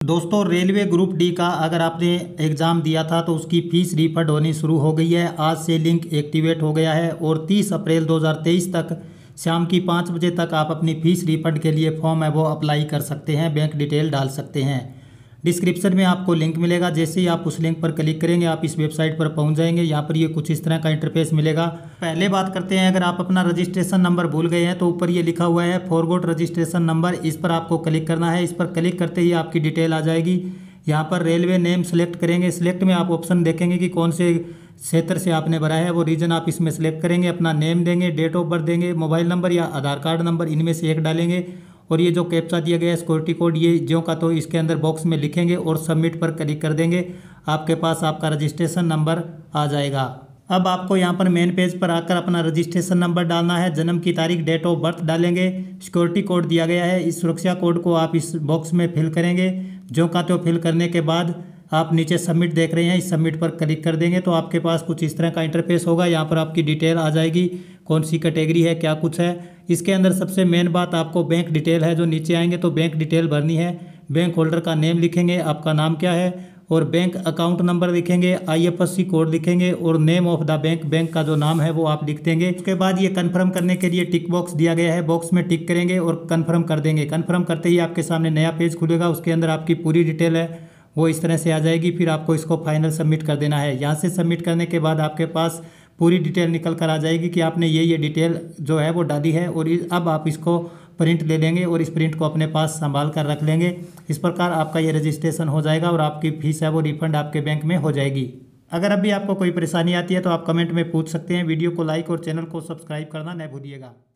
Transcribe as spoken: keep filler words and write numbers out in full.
दोस्तों railway group D का अगर आपने एग्ज़ाम दिया था तो उसकी फ़ीस रिफंड होनी शुरू हो गई है। आज से लिंक एक्टिवेट हो गया है और तीस अप्रैल दो हज़ार तेईस तक शाम की पाँच बजे तक आप अपनी फ़ीस रिफंड के लिए फॉर्म है वो अप्लाई कर सकते हैं, बैंक डिटेल डाल सकते हैं। डिस्क्रिप्शन में आपको लिंक मिलेगा, जैसे ही आप उस लिंक पर क्लिक करेंगे आप इस वेबसाइट पर पहुंच जाएंगे। यहाँ पर ये कुछ इस तरह का इंटरफेस मिलेगा। पहले बात करते हैं, अगर आप अपना रजिस्ट्रेशन नंबर भूल गए हैं तो ऊपर ये लिखा हुआ है फॉरगॉट रजिस्ट्रेशन नंबर, इस पर आपको क्लिक करना है। इस पर क्लिक करते ही आपकी डिटेल आ जाएगी। यहाँ पर रेलवे नेम सेलेक्ट करेंगे। सिलेक्ट में आप ऑप्शन देखेंगे कि कौन से क्षेत्र से आपने भरा है, वो रीजन आप इसमें सेलेक्ट करेंगे। अपना नेम देंगे, डेट ऑफ बर्थ देंगे, मोबाइल नंबर या आधार कार्ड नंबर, इनमें से एक डालेंगे। और ये जो कैप्चा दिया गया है सिक्योरिटी कोड, ये ज्यों का तो इसके अंदर बॉक्स में लिखेंगे और सबमिट पर क्लिक कर देंगे। आपके पास आपका रजिस्ट्रेशन नंबर आ जाएगा। अब आपको यहाँ पर मेन पेज पर आकर अपना रजिस्ट्रेशन नंबर डालना है, जन्म की तारीख, डेट ऑफ बर्थ डालेंगे, सिक्योरिटी कोड दिया गया है, इस सुरक्षा कोड को आप इस बॉक्स में फिल करेंगे। ज्यों का तो फिल करने के बाद आप नीचे सबमिट देख रहे हैं, इस सबमिट पर क्लिक कर देंगे तो आपके पास कुछ इस तरह का इंटरफेस होगा। यहाँ पर आपकी डिटेल आ जाएगी, कौन सी कैटेगरी है, क्या कुछ है। इसके अंदर सबसे मेन बात आपको बैंक डिटेल है, जो नीचे आएंगे तो बैंक डिटेल भरनी है। बैंक होल्डर का नेम लिखेंगे, आपका नाम क्या है, और बैंक अकाउंट नंबर लिखेंगे, आईएफएससी कोड लिखेंगे और name of the bank, bank का जो नाम है वो आप लिख देंगे। उसके बाद ये कंफर्म करने के लिए टिक बॉक्स दिया गया है, बॉक्स में टिक करेंगे और कंफर्म कर देंगे। कंफर्म करते ही आपके सामने नया पेज खुलेगा, उसके अंदर आपकी पूरी डिटेल है वो इस तरह से आ जाएगी। फिर आपको इसको फाइनल सबमिट कर देना है। यहाँ से सबमिट करने के बाद आपके पास पूरी डिटेल निकल कर आ जाएगी कि आपने ये ये डिटेल जो है वो डाली है। और अब आप इसको प्रिंट ले लेंगे और इस प्रिंट को अपने पास संभाल कर रख लेंगे। इस प्रकार आपका ये रजिस्ट्रेशन हो जाएगा और आपकी फ़ीस है वो रिफंड आपके बैंक में हो जाएगी। अगर अभी आपको कोई परेशानी आती है तो आप कमेंट में पूछ सकते हैं। वीडियो को लाइक और चैनल को सब्सक्राइब करना न भूलिएगा।